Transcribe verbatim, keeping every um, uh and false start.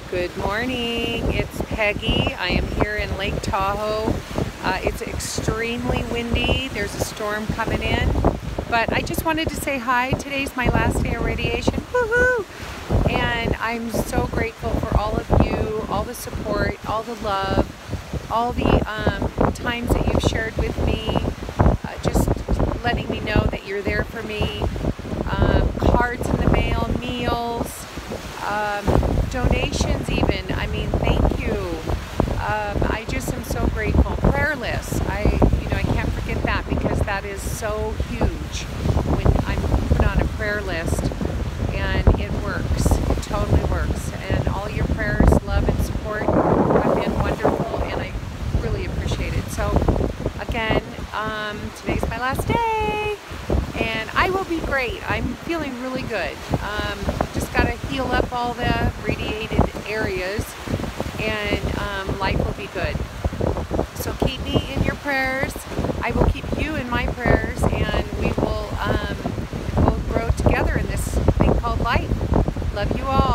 Good morning, it's Peggy. I am here in Lake Tahoe. Uh, it's extremely windy. There's a storm coming in, but I just wanted to say hi. Today's my last day of radiation. Woohoo! And I'm so grateful for all of you, all the support, all the love, all the um, times that you've shared with me, uh, just letting me know that you're there for me. Um, cards in the mail, meals, um, donations even. I mean, thank you. Um, I just am so grateful. Prayer lists. I, you know, I can't forget that because that is so huge when I'm put on a prayer list, and it works. It totally works. And all your prayers, love, and support have been wonderful, and I really appreciate it. So, again, um, today's my last day, and I will be great. I'm feeling really good. Um, just got to heal up all the radiated areas, and um, life will be good. So keep me in your prayers. I will keep you in my prayers, and we will um, we'll grow together in this thing called life. Love you all.